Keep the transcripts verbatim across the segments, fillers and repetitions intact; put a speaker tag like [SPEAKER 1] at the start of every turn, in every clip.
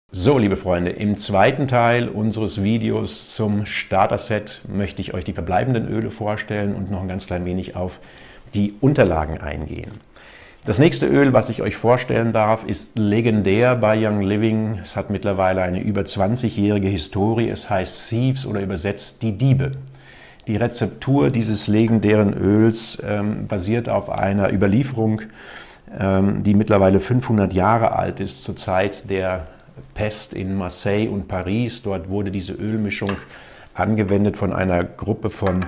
[SPEAKER 1] So, liebe Freunde, im zweiten Teil unseres Videos zum Starter-Set möchte ich euch die verbleibenden Öle vorstellen und noch ein ganz klein wenig auf die Unterlagen eingehen. Das nächste Öl, was ich euch vorstellen darf, ist legendär bei Young Living. Es hat mittlerweile eine über zwanzigjährige Historie. Es heißt Thieves oder übersetzt die Diebe. Die Rezeptur dieses legendären Öls ähm, basiert auf einer Überlieferung, ähm, die mittlerweile fünfhundert Jahre alt ist, zur Zeit der Pest in Marseille und Paris. Dort wurde diese Ölmischung angewendet von einer Gruppe von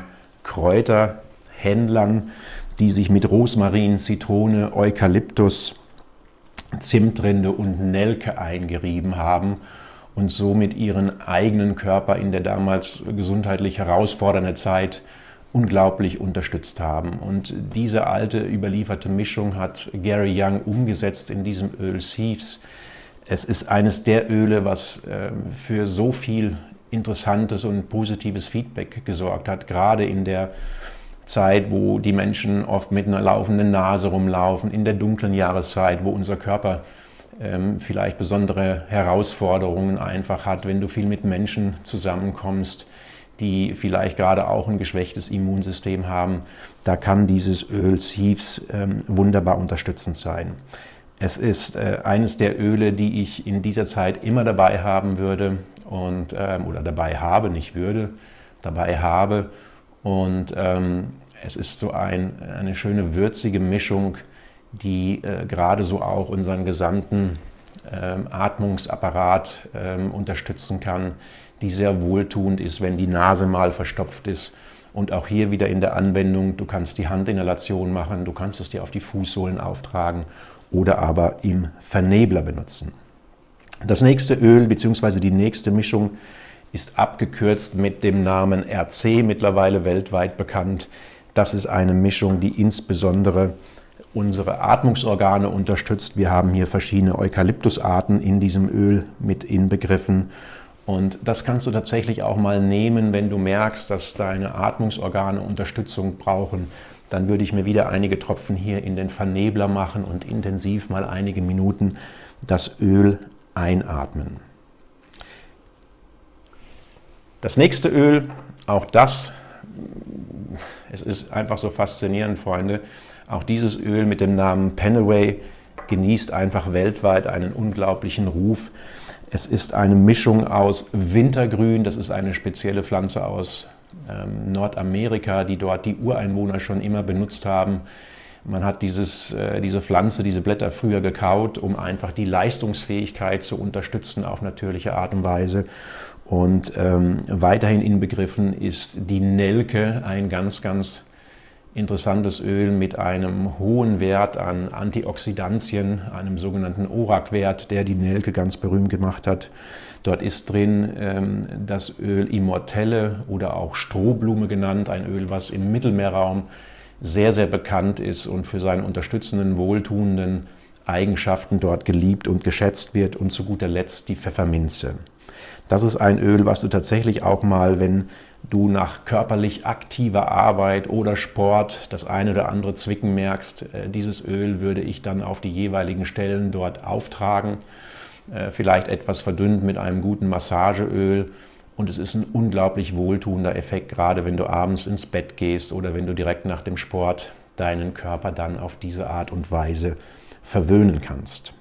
[SPEAKER 1] Kräuterhändlern, die sich mit Rosmarin, Zitrone, Eukalyptus, Zimtrinde und Nelke eingerieben haben und somit ihren eigenen Körper in der damals gesundheitlich herausfordernden Zeit unglaublich unterstützt haben. Und diese alte überlieferte Mischung hat Gary Young umgesetzt in diesem Öl Thieves. Es ist eines der Öle, was für so viel interessantes und positives Feedback gesorgt hat, gerade in der Zeit, wo die Menschen oft mit einer laufenden Nase rumlaufen, in der dunklen Jahreszeit, wo unser Körper ähm, vielleicht besondere Herausforderungen einfach hat, wenn du viel mit Menschen zusammenkommst, die vielleicht gerade auch ein geschwächtes Immunsystem haben, da kann dieses Öl Thieves ähm, wunderbar unterstützend sein. Es ist äh, eines der Öle, die ich in dieser Zeit immer dabei haben würde und, ähm, oder dabei habe, nicht würde, dabei habe. Und ähm, es ist so ein, eine schöne würzige Mischung, die äh, gerade so auch unseren gesamten ähm, Atmungsapparat ähm, unterstützen kann, die sehr wohltuend ist, wenn die Nase mal verstopft ist. Und auch hier wieder in der Anwendung, du kannst die Handinhalation machen, du kannst es dir auf die Fußsohlen auftragen oder aber im Vernebler benutzen. Das nächste Öl bzw. die nächste Mischung ist abgekürzt mit dem Namen R C, mittlerweile weltweit bekannt. Das ist eine Mischung, die insbesondere unsere Atmungsorgane unterstützt. Wir haben hier verschiedene Eukalyptusarten in diesem Öl mit inbegriffen. Und das kannst du tatsächlich auch mal nehmen, wenn du merkst, dass deine Atmungsorgane Unterstützung brauchen. Dann würde ich mir wieder einige Tropfen hier in den Vernebler machen und intensiv mal einige Minuten das Öl einatmen. Das nächste Öl, auch das, es ist einfach so faszinierend, Freunde, auch dieses Öl mit dem Namen Penaway genießt einfach weltweit einen unglaublichen Ruf. Es ist eine Mischung aus Wintergrün, das ist eine spezielle Pflanze aus ähm, Nordamerika, die dort die Ureinwohner schon immer benutzt haben. Man hat dieses, äh, diese Pflanze, diese Blätter früher gekaut, um einfach die Leistungsfähigkeit zu unterstützen auf natürliche Art und Weise. Und ähm, weiterhin inbegriffen ist die Nelke, ein ganz, ganz interessantes Öl mit einem hohen Wert an Antioxidantien, einem sogenannten O R A C-Wert, der die Nelke ganz berühmt gemacht hat. Dort ist drin ähm, das Öl Immortelle oder auch Strohblume genannt, ein Öl, was im Mittelmeerraum sehr, sehr bekannt ist und für seine unterstützenden, wohltuenden Eigenschaften dort geliebt und geschätzt wird. Und zu guter Letzt die Pfefferminze. Das ist ein Öl, was du tatsächlich auch mal, wenn du nach körperlich aktiver Arbeit oder Sport das eine oder andere Zwicken merkst, dieses Öl würde ich dann auf die jeweiligen Stellen dort auftragen. Vielleicht etwas verdünnt mit einem guten Massageöl. Und es ist ein unglaublich wohltuender Effekt, gerade wenn du abends ins Bett gehst oder wenn du direkt nach dem Sport deinen Körper dann auf diese Art und Weise verwöhnen kannst.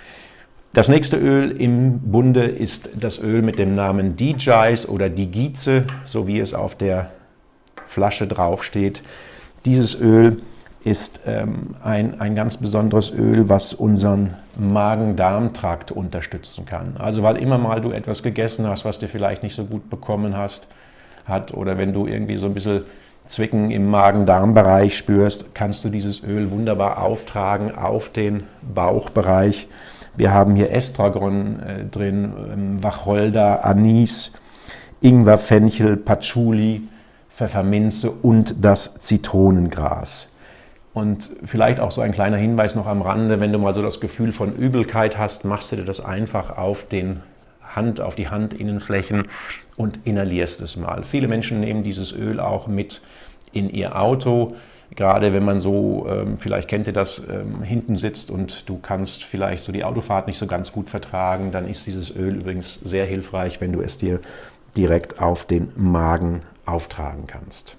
[SPEAKER 1] Das nächste Öl im Bunde ist das Öl mit dem Namen Digize oder Digize, so wie es auf der Flasche draufsteht. Dieses Öl ist ähm, ein, ein ganz besonderes Öl, was unseren Magen-Darm-Trakt unterstützen kann. Also weil immer mal du etwas gegessen hast, was dir vielleicht nicht so gut bekommen hast, hat, oder wenn du irgendwie so ein bisschen Zwicken im Magen-Darm-Bereich spürst, kannst du dieses Öl wunderbar auftragen auf den Bauchbereich. Wir haben hier Estragon äh, drin, ähm, Wacholder, Anis, Ingwer, Fenchel, Patchouli, Pfefferminze und das Zitronengras. Und vielleicht auch so ein kleiner Hinweis noch am Rande, wenn du mal so das Gefühl von Übelkeit hast, machst du dir das einfach auf, den Hand, auf die Handinnenflächen und inhalierst es mal. Viele Menschen nehmen dieses Öl auch mit in ihr Auto. Gerade wenn man so, ähm, vielleicht kennt ihr das, ähm, hinten sitzt und du kannst vielleicht so die Autofahrt nicht so ganz gut vertragen, dann ist dieses Öl übrigens sehr hilfreich, wenn du es dir direkt auf den Magen auftragen kannst.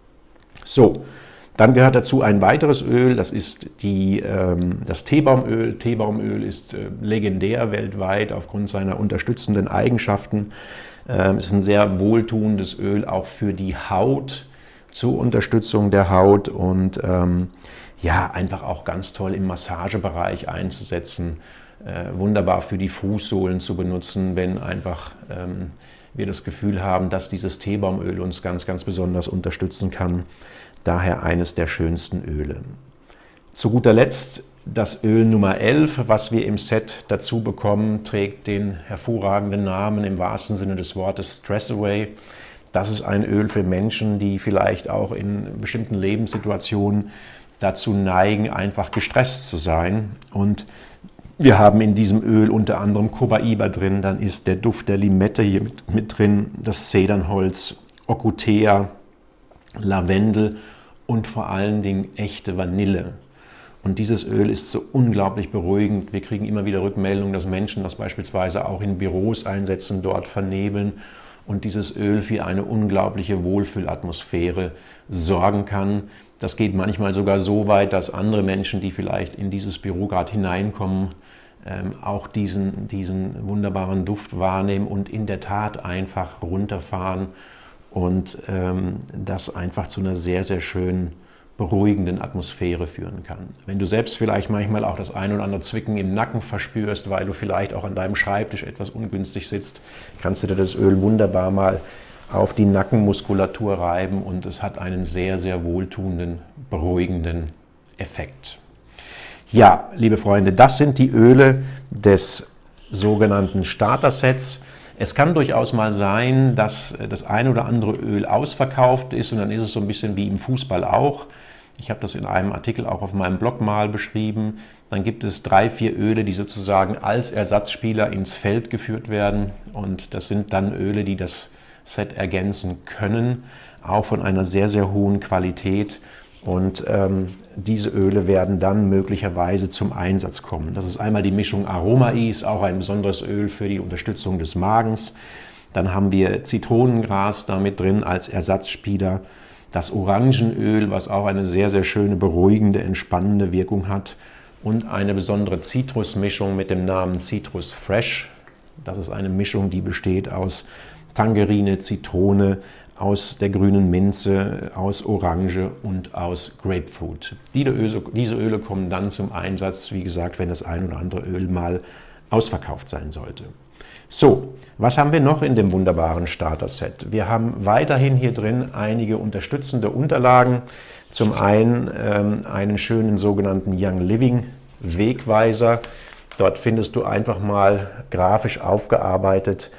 [SPEAKER 1] So, dann gehört dazu ein weiteres Öl, das ist die, ähm, das Teebaumöl. Teebaumöl ist äh, legendär weltweit aufgrund seiner unterstützenden Eigenschaften. Ähm, es ist ein sehr wohltuendes Öl auch für die Haut, zur Unterstützung der Haut und ähm, ja, einfach auch ganz toll im Massagebereich einzusetzen. Äh, wunderbar für die Fußsohlen zu benutzen, wenn einfach ähm, wir das Gefühl haben, dass dieses Teebaumöl uns ganz, ganz besonders unterstützen kann. Daher eines der schönsten Öle. Zu guter Letzt das Öl Nummer elf, was wir im Set dazu bekommen, trägt den hervorragenden Namen im wahrsten Sinne des Wortes Stress Away. Das ist ein Öl für Menschen, die vielleicht auch in bestimmten Lebenssituationen dazu neigen, einfach gestresst zu sein. Und wir haben in diesem Öl unter anderem Copaiba drin, dann ist der Duft der Limette hier mit, mit drin, das Zedernholz, Ocotea, Lavendel und vor allen Dingen echte Vanille. Und dieses Öl ist so unglaublich beruhigend. Wir kriegen immer wieder Rückmeldungen, dass Menschen das beispielsweise auch in Büros einsetzen, dort vernebeln und dieses Öl für eine unglaubliche Wohlfühlatmosphäre sorgen kann. Das geht manchmal sogar so weit, dass andere Menschen, die vielleicht in dieses Büro gerade hineinkommen, ähm, auch diesen, diesen wunderbaren Duft wahrnehmen und in der Tat einfach runterfahren und ähm, das einfach zu einer sehr, sehr schönen, beruhigenden Atmosphäre führen kann. Wenn du selbst vielleicht manchmal auch das ein oder andere Zwicken im Nacken verspürst, weil du vielleicht auch an deinem Schreibtisch etwas ungünstig sitzt, kannst du dir das Öl wunderbar mal auf die Nackenmuskulatur reiben und es hat einen sehr, sehr wohltuenden, beruhigenden Effekt. Ja, liebe Freunde, das sind die Öle des sogenannten Starter-Sets. Es kann durchaus mal sein, dass das ein oder andere Öl ausverkauft ist und dann ist es so ein bisschen wie im Fußball auch. Ich habe das in einem Artikel auch auf meinem Blog mal beschrieben. Dann gibt es drei, vier Öle, die sozusagen als Ersatzspieler ins Feld geführt werden und das sind dann Öle, die das Set ergänzen können, auch von einer sehr, sehr hohen Qualität. Und ähm, diese Öle werden dann möglicherweise zum Einsatz kommen. Das ist einmal die Mischung Aromais, auch ein besonderes Öl für die Unterstützung des Magens. Dann haben wir Zitronengras damit drin als Ersatzspieler. Das Orangenöl, was auch eine sehr, sehr schöne, beruhigende, entspannende Wirkung hat. Und eine besondere Zitrusmischung mit dem Namen Citrus Fresh. Das ist eine Mischung, die besteht aus Tangerine, Zitrone, aus der grünen Minze, aus Orange und aus Grapefruit. Diese Öle, diese Öle kommen dann zum Einsatz, wie gesagt, wenn das ein oder andere Öl mal ausverkauft sein sollte. So, was haben wir noch in dem wunderbaren Starter-Set? Wir haben weiterhin hier drin einige unterstützende Unterlagen. Zum einen ähm, einen schönen sogenannten Young Living Wegweiser. Dort findest du einfach mal grafisch aufgearbeitet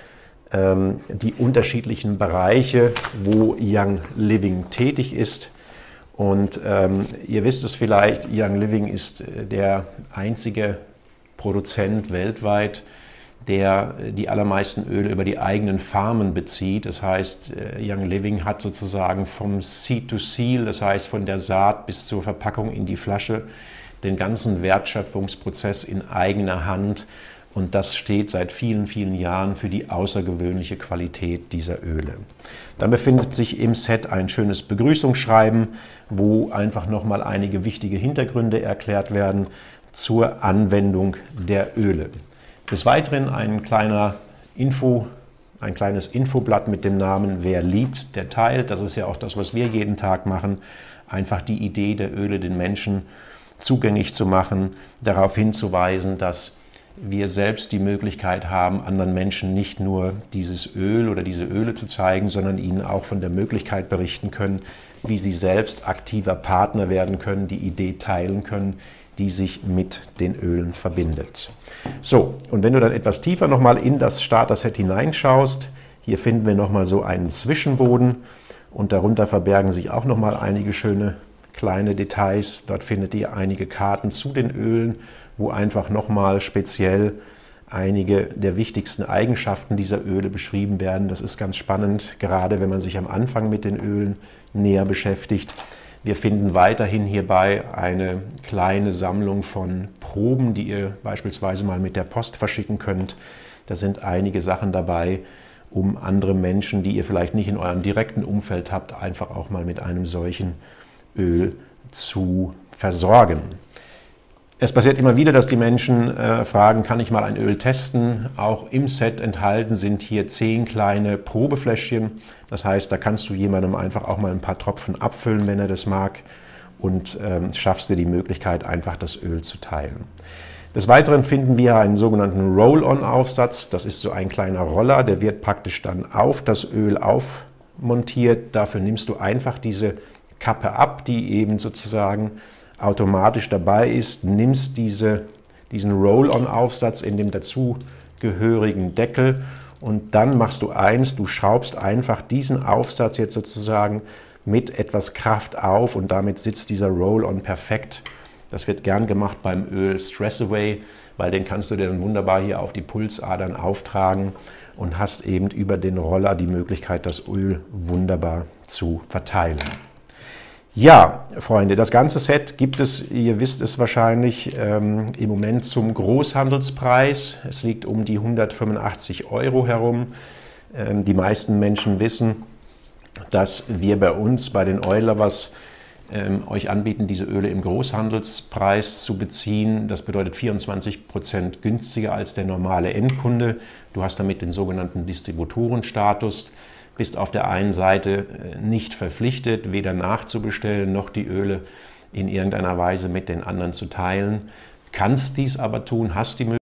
[SPEAKER 1] die unterschiedlichen Bereiche, wo Young Living tätig ist. Und ähm, ihr wisst es vielleicht, Young Living ist der einzige Produzent weltweit, der die allermeisten Öle über die eigenen Farmen bezieht. Das heißt, Young Living hat sozusagen vom Seed to Seal, das heißt von der Saat bis zur Verpackung in die Flasche, den ganzen Wertschöpfungsprozess in eigener Hand. Und das steht seit vielen, vielen Jahren für die außergewöhnliche Qualität dieser Öle. Dann befindet sich im Set ein schönes Begrüßungsschreiben, wo einfach nochmal einige wichtige Hintergründe erklärt werden zur Anwendung der Öle. Des Weiteren ein kleiner Info, ein kleines Infoblatt mit dem Namen Wer liebt, der teilt. Das ist ja auch das, was wir jeden Tag machen. Einfach die Idee der Öle den Menschen zugänglich zu machen, darauf hinzuweisen, dass wir selbst die Möglichkeit haben, anderen Menschen nicht nur dieses Öl oder diese Öle zu zeigen, sondern ihnen auch von der Möglichkeit berichten können, wie sie selbst aktiver Partner werden können, die Idee teilen können, die sich mit den Ölen verbindet. So, und wenn du dann etwas tiefer nochmal in das Starter-Set hineinschaust, hier finden wir nochmal so einen Zwischenboden und darunter verbergen sich auch nochmal einige schöne kleine Details. Dort findet ihr einige Karten zu den Ölen, wo einfach nochmal speziell einige der wichtigsten Eigenschaften dieser Öle beschrieben werden. Das ist ganz spannend, gerade wenn man sich am Anfang mit den Ölen näher beschäftigt. Wir finden weiterhin hierbei eine kleine Sammlung von Proben, die ihr beispielsweise mal mit der Post verschicken könnt. Da sind einige Sachen dabei, um andere Menschen, die ihr vielleicht nicht in eurem direkten Umfeld habt, einfach auch mal mit einem solchen Öl zu versorgen. Es passiert immer wieder, dass die Menschen äh, fragen, kann ich mal ein Öl testen? Auch im Set enthalten sind hier zehn kleine Probefläschchen. Das heißt, da kannst du jemandem einfach auch mal ein paar Tropfen abfüllen, wenn er das mag, und ähm, schaffst dir die Möglichkeit, einfach das Öl zu teilen. Des Weiteren finden wir einen sogenannten Roll-on-Aufsatz. Das ist so ein kleiner Roller, der wird praktisch dann auf das Öl aufmontiert. Dafür nimmst du einfach diese Kappe ab, die eben sozusagen automatisch dabei ist, nimmst diese, diesen Roll-on-Aufsatz in dem dazugehörigen Deckel und dann machst du eins, du schraubst einfach diesen Aufsatz jetzt sozusagen mit etwas Kraft auf und damit sitzt dieser Roll-on perfekt. Das wird gern gemacht beim Öl Stress Away, weil den kannst du dir dann wunderbar hier auf die Pulsadern auftragen und hast eben über den Roller die Möglichkeit, das Öl wunderbar zu verteilen. Ja, Freunde, das ganze Set gibt es, ihr wisst es wahrscheinlich, ähm, im Moment zum Großhandelspreis. Es liegt um die hundertfünfundachtzig Euro herum. Ähm, die meisten Menschen wissen, dass wir bei uns, bei den Oil Lovers, ähm, euch anbieten, diese Öle im Großhandelspreis zu beziehen. Das bedeutet vierundzwanzig Prozent günstiger als der normale Endkunde. Du hast damit den sogenannten Distributorenstatus. Bist auf der einen Seite nicht verpflichtet, weder nachzubestellen, noch die Öle in irgendeiner Weise mit den anderen zu teilen. Kannst dies aber tun, hast die Möglichkeit.